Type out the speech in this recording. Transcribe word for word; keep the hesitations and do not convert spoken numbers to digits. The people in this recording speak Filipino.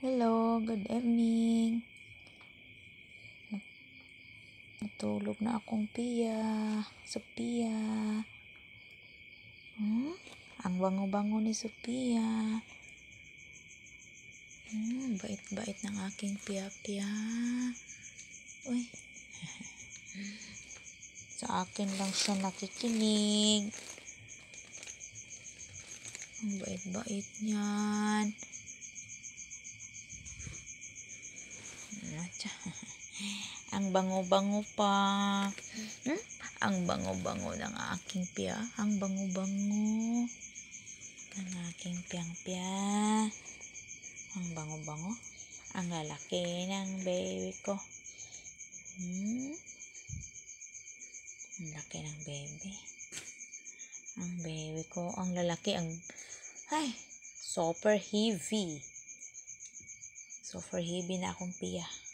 Hello, good evening. Natulog na akong Pia. Sophia. Hmm? Ang bango-bango ni Sophia. Hmm, bait-bait ng aking Pia-Pia. Uy. Sa akin lang siya nakikinig. Ang bait-bait niyan. Ang bango-bango pa. Hmm? Ang bango-bango ng aking Pia. Ang bango-bango ng aking Piang-Pia. Ang bango-bango. Ang lalaki ng baby ko. Hmm? Ang laki ng baby. Ang baby ko. Ang lalaki. Ang... Ay! Super heavy. Super heavy na akong Pia.